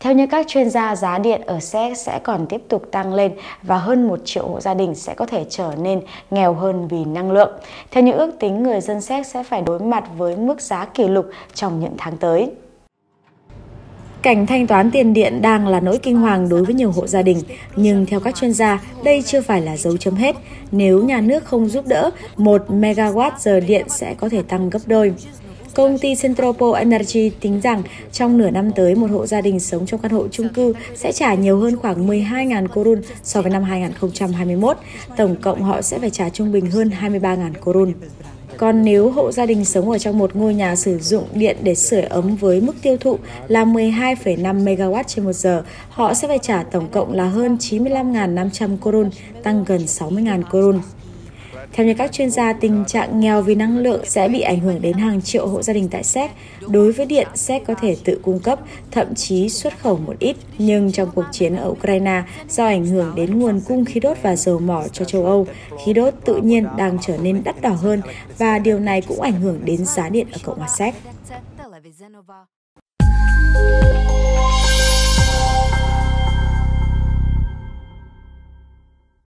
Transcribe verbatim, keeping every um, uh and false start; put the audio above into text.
Theo như các chuyên gia, giá điện ở Séc sẽ còn tiếp tục tăng lên và hơn một triệu hộ gia đình sẽ có thể trở nên nghèo hơn vì năng lượng. Theo những ước tính, người dân Séc sẽ phải đối mặt với mức giá kỷ lục trong những tháng tới. Cảnh thanh toán tiền điện đang là nỗi kinh hoàng đối với nhiều hộ gia đình, nhưng theo các chuyên gia, đây chưa phải là dấu chấm hết. Nếu nhà nước không giúp đỡ, một megawatt giờ điện sẽ có thể tăng gấp đôi. Công ty Centropo Energy tính rằng trong nửa năm tới, một hộ gia đình sống trong căn hộ chung cư sẽ trả nhiều hơn khoảng mười hai nghìn korun so với năm hai nghìn không trăm hai mươi mốt. Tổng cộng họ sẽ phải trả trung bình hơn hai mươi ba nghìn korun. Còn nếu hộ gia đình sống ở trong một ngôi nhà sử dụng điện để sưởi ấm với mức tiêu thụ là mười hai phẩy năm megawatt trên một giờ, họ sẽ phải trả tổng cộng là hơn chín mươi lăm nghìn năm trăm korun, tăng gần sáu mươi nghìn korun. Theo như các chuyên gia, tình trạng nghèo vì năng lượng sẽ bị ảnh hưởng đến hàng triệu hộ gia đình tại Séc. Đối với điện, Séc có thể tự cung cấp, thậm chí xuất khẩu một ít. Nhưng trong cuộc chiến ở Ukraine, do ảnh hưởng đến nguồn cung khí đốt và dầu mỏ cho châu Âu, khí đốt tự nhiên đang trở nên đắt đỏ hơn và điều này cũng ảnh hưởng đến giá điện ở Cộng hòa Séc.